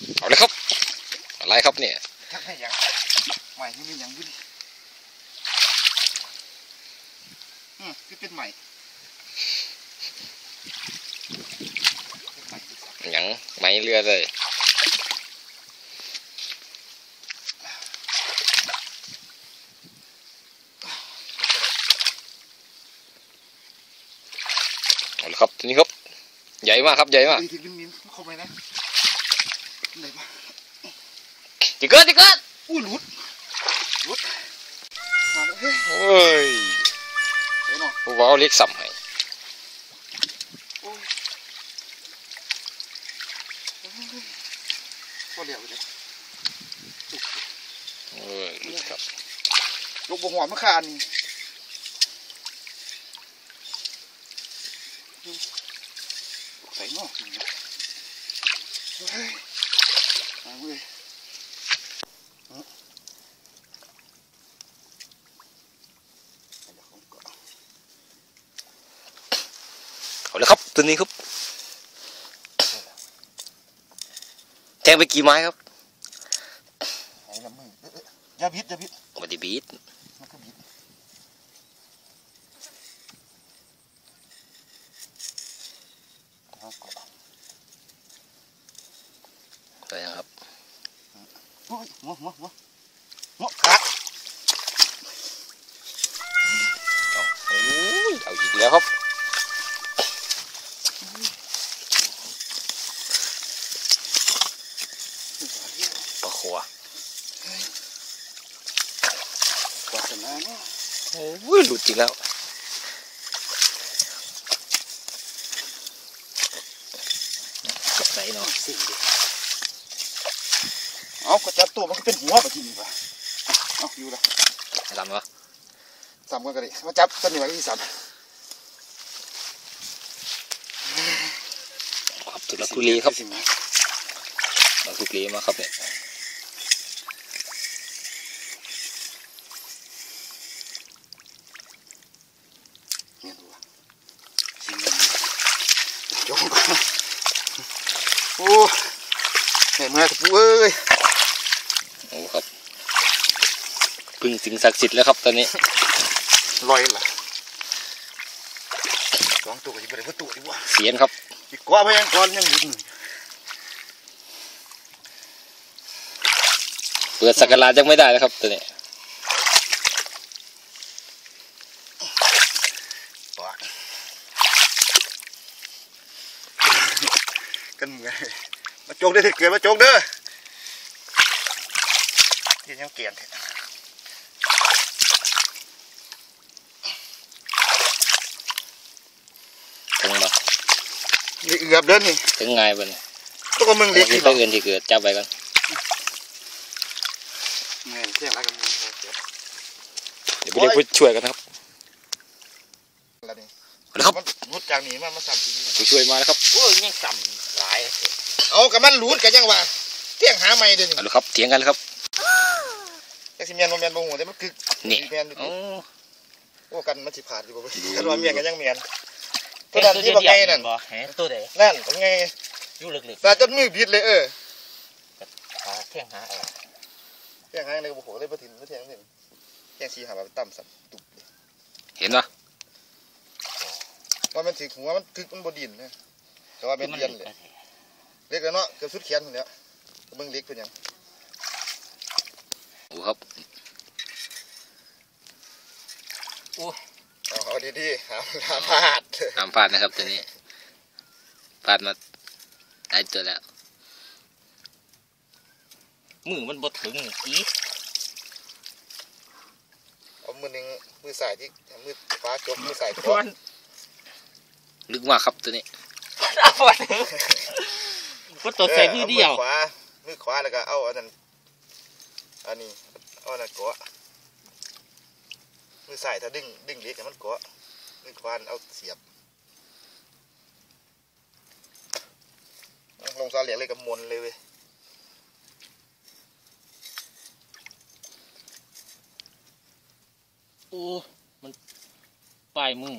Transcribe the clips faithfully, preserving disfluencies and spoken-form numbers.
เอาเลยครับอะไรครับเนี่ยทักให้ยังใหม่ยังมียังวิ่งอืมคือเป็นใหม่ยังไม่เรือเลยเอาเลยครับทีนี้ครับใหญ่มากครับใหญ่มากเข้าไปนะไหนบ้างจิกเกิดจิกเกิดอู้หลุดหลุดโอ้ยว้าวเล็กสัมให้ก็เหลียวเลยโอ้ยครับลูกบงหัวมะขามนี่ใส่หม้อเฮ้ยเอาเว้ยเอาเลยครับตัวนี้ครับแทงไปกี่ไม้ครับไอ้ละมืออย่าบิดอย่าบิดมาดิบีดมันก็บิดไปนะครับโอ้ยหัวหัวหัวหัวขาดโอ้ยเอาอีกแล้วครับปลาขัวกว่าจะมาเนาะโอ้ยหลุดจริงแล้วกับไหนเนาะเอาก็จับตัวมันเป็นหัวแบบนี้ป่ะเอาอยู่ละทำวะสามกันกันดิมาจับตัวนี้ไว้ที่สามครับตุลาคุรีครับตุลาคุรีมาครับเนี่ยเนี่ยดูว่าสิ่งนี้จงกันโอ้เห็นไหมตะปูเอ้ยโอ้ครับพึ่งสิ่งศักดิ์สิทธิ์แล้วครับตอนนี้ลอยละสองตัวก็จะไปได้วัตถุดีกว่าเสียนครับอีกก้อนไปยังก้อนยังหยุดเปิดสักการะยังไม่ได้แล้วครับตัวนี้กันไงมาโจกได้ถึงเกิดมาโจกเด้อยังยังเกลียดถึงแบบเอือบเดินนี่ถึงไงบ้างตัวมึงเล็กที่ตัวอื่นที่เกิดจับไปก่อนเงี้ยเที่ยงอะไรกันเดี๋ยวไปเรียกผู้ช่วยกันนะครับอะไรนี่ครับรุดจากนี้มามาสั่งทีผู้ช่วยมาแล้วครับโอ้ยยังสั่งหลายเอากับมันรูดกันยังวะเที่ยงหาไม่เดินเอาละครับเถียงกันแล้วครับแท็กซี่เมียนโมเมียนโมโหแต่มันคือนี่เมียนโอ้กันมันสิผ่านอยู่บ่กันว่าเมียนกันยังเมียนตัวนั้นที่บอกไงนั่นตัวไหนนั่นบอกไงอยู่ลึกๆแต่จนมือบิดเลยเออเที่ยงหาอะไรเที่ยงหาเลยโอ้โหเลยมาถึงมาเที่ยงถึงเที่ยงสี่หาแบบต่ำสับตุบเห็นปะว่ามันถือหัวมันคือมันบดินนะแต่ว่าเป็นเย็นเลยเล็กแล้วเนาะเกือบสุดแขนเนี่ยมึงเล็กเป็นยังโอ้ครับโอ้เอาเอาดีๆห้ามห้ามพลาดห้ามพลาดนะครับตัวนี้พลาดมาได้ตัวแล้วมือมันบดถึงอีเอามือหนึ่งมือสายที่มือฟ้าจบมือสายจบลึกมากครับตัวนี้ก็ตัวใส่มือเดียวมือขวามือขวาแล้วก็เอาอันนั้นอันนี้เอาอันนั้นเกาะมือสายถ้าดึงดึงเล็กมันเกาะมือขวาเอาเสียบลงซาเหลียเลยกับมนเลยเว้ยโอ้มันปลายมือ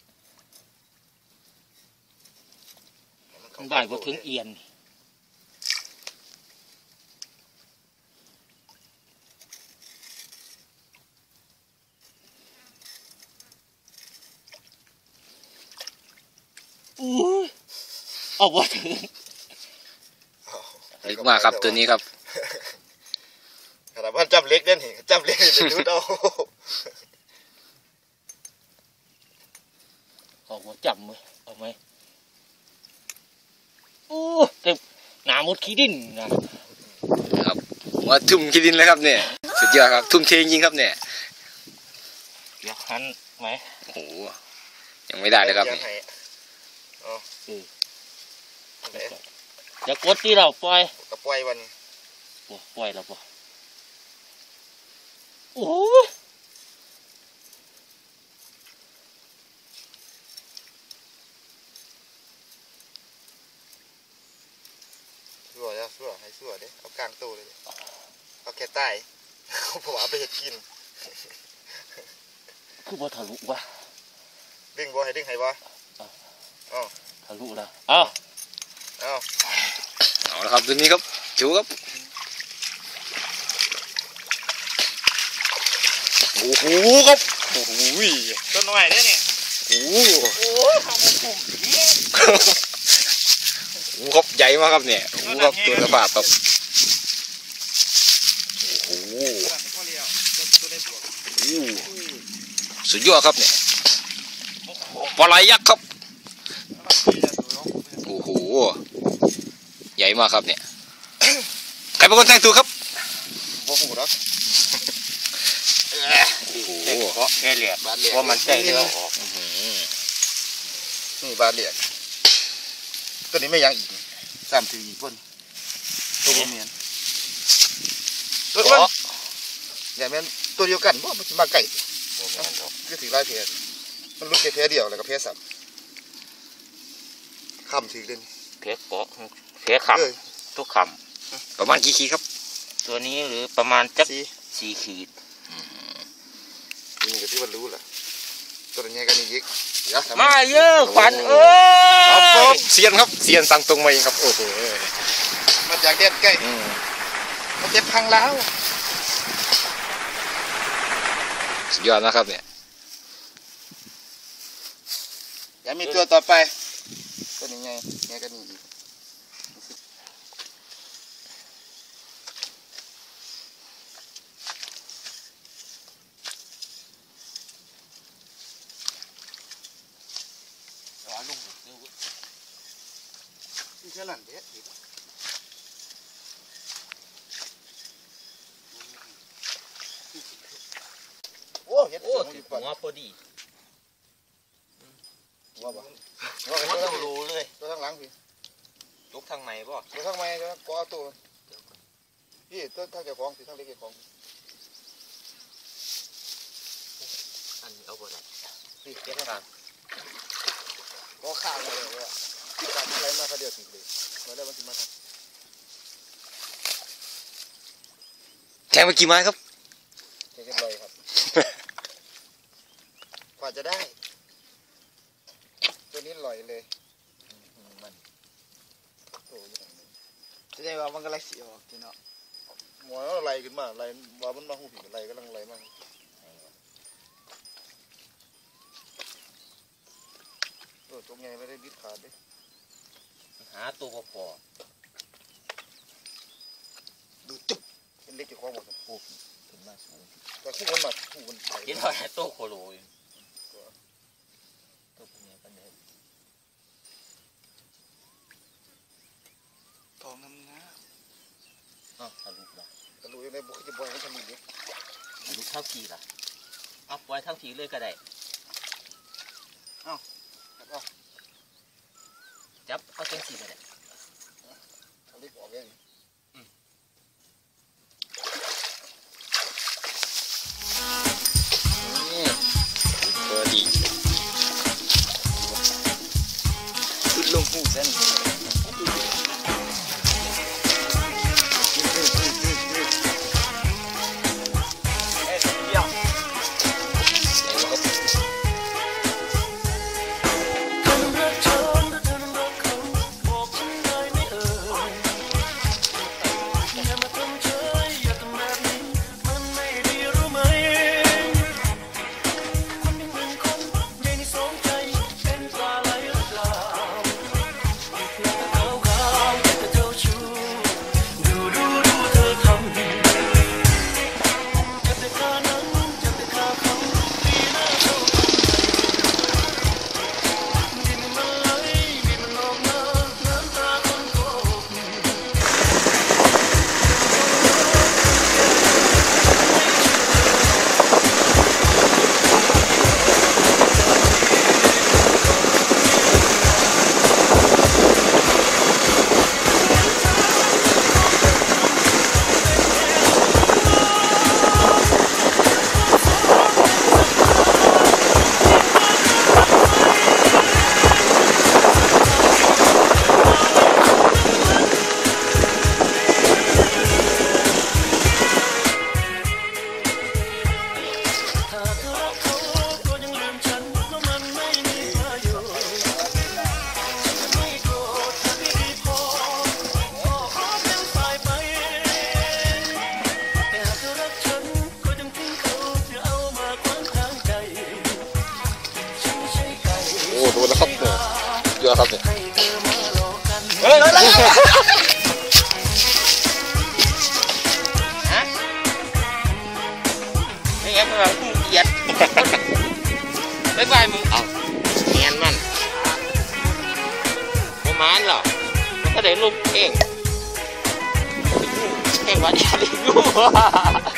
มันได้ก็ถึงเอียนอู้เอาบ่ถึงลึกมากครับตัวนี้ครับขนาดว่าจับเล็กเด่นเห็นจับเล็กจะดูเอาเอาหัวจับมือเอาไหมอู้เต็มหนาหมดขี้ดินนะครับมาทุ่มขี้ดินเลยครับเนี่ยสุดยอดครับทุ่มเทจริงครับเนี่ยเดี๋ยวหันไหมโอ้โหยังไม่ได้เลยครับยังไงอ๋ออย่ากดที่เราปล่อยกระปล่อยวันโอ้ปล่อยแล้วป่ะโอ้สั่วแล้วสั่วให้สั่วเด้เอากลางตู้เลยเอาแค่ใต้เขาบอกเอาไปเห็ดกินคือบ่ทะลุวะดึงบ่ให้ดึงให้บ่อ๋อทะลุแล้วเอ้าเอาเอาละครับตัวนี้ครับจูครับโอ้โหครับโอ้โหต้นหน่อยเนี่ยนี่โอ้โหโอ้ทำเป็นกลุ่มนี้โอ้โหครับใหญ่มากครับเนี่ยโอ้โหครับตัวระบาดครับโอ้โหพ่อเลี้ยวตัวได้บวกโอ้สุดยอดครับเนี่ยปลาไหลยักษ์ครับโอ้โหใหญ่มากครับเนี่ยใครเป็นคนแทงถูกครับบ่หูหรอกโอ้โหเพราะแค่เหลียดบาดเหลี่ยว่ามันใจเดียวออกนี่บาดเหลี่ยตัวนี้ไม่ยังอีกสามทีพ่นตัวเมียนตัวมันอย่าแม่นตัวเดียวกันเพราะมันมาไก่คือถือลายเพชรมันลุกแค่เพชรเดียวแล้วก็เพชรสับคำถือเล่นเพชรเกาะเพชรขับทุกคประมาณกี่ขีดครับำตัวนี้หรือประมาณจักสีสี่ขีดนี่ก็ที่มันรู้แหละตัวนี้กันนี่ยิกมาเยอะฝันเอครับผอมเซียนครับเซียนสั่งตรงมาเองครับโอ้โหมาจากเด็ดใกล้มาเจ็บพังแล้วสุดยอดนะครับเนี่ยอย่ามีตัวต่อไปตัวนี้ไงไงกันนี่อีกที่เท่านั้นเด็ดโอ้เห็ดโอ้หัวถึงปะหัวพอดีหัวปะหัวต้องรู้เลยตัวข้างหลังพี่ลุกทางไหนบ่ตัวข้างในก็กอตัวพี่ตัวทางเจ้าของพี่ทางเล็กเจ้าของอันนี้เอาบ่ได้พี่เจ้าข้างก็ข้างเลยเลยอ่ะการอะไรมาเขาเดียวติดเลยมาได้วันที่มาทำแทงไปกี่ไม้ครับเรียบร้อยครับ กว่าจะได้ ตัวนี้ลอยเลยมันโอ้ยจะได้ว่ามันก็ไล่สีออกทีเนาะหมอเราไล่ขึ้นมาไล่ว่ามันมาหูผีไล่กำลังไล่มาโอ้ตัวใหญ่ไม่ได้บิดขาดดิหาตัวพอดูจุ๊บเป็นเล็กอยู่ข้างบนโอ้ถึงมาสูงแต่คู่มันมาคู่มันไปเห็นว่าตัวโคโลยตัวพวกนี้ก็เดินทองน้ำน้อ้าวทะลุละำตะลุยในบุคคลบอยมันทำอย่างนี้ทะลุเท่ากี่ล่ะเอาปล่อยเท่ากี่เลยก็ได้เอาจับเอาจังสี่ก็ได้เอาเล็กออกเลยตัวดีขึ้นลงหูเส้นเอ้ยเดี่ยวคนหนึ่งคนใหญ่ในสองใจเป็นปลาไหลหรือเปล่าตัวครับเนี่ยเฮ้ยเลยฮะไม่งั้นมันเกลียดไม่ไปมึงเอาเนียนมันประมาณหรอมันก็ได้ลูกเองเองว่าอยากได้ลูก